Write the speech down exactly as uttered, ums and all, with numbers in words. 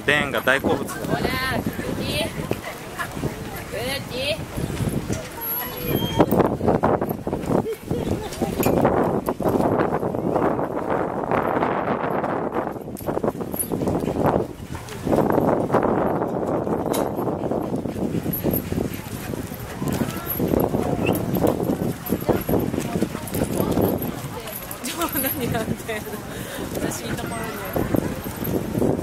デーンが大好物。 何やってんの私のところに。